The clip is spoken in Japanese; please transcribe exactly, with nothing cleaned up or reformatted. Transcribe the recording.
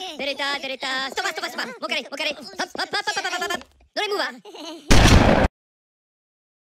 照れた照れた。ストッパーストッパーストッパー。もう一回もう一回。ハッハッハッハッハッハッハッ。ドライムーバー。